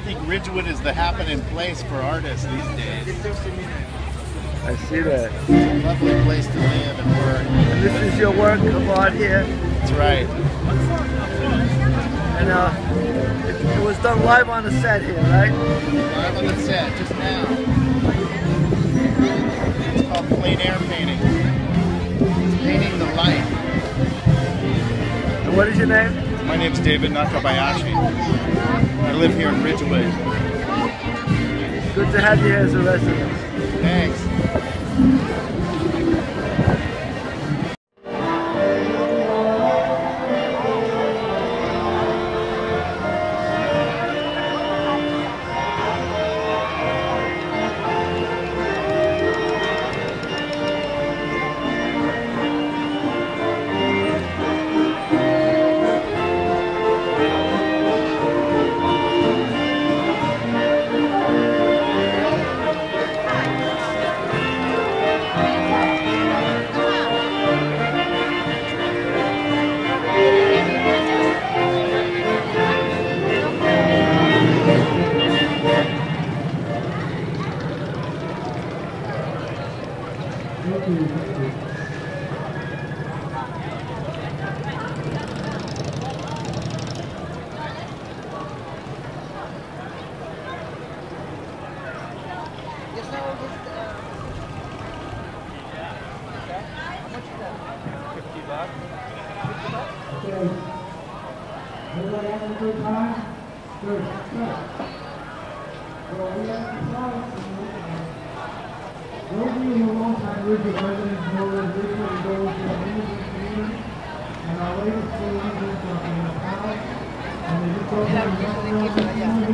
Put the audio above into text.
think Ridgewood is the happening place for artists these days. I see that. It's a lovely place to live and work. And this is your work, come on here. That's right. And it was done live on the set here, right? Live on the set, just now. It's called plein air painting. It's painting the light. And what is your name? My name's David Nakabayashi. I live here in Ridgewood. Good to have you here as a resident. Thanks. Everybody having a good time? Good. Well, we have some songs. Those of you who are long-time Ridgewood residents know that Ridgewood goes to an immigrant community, and our latest film is from the town, and they just go to the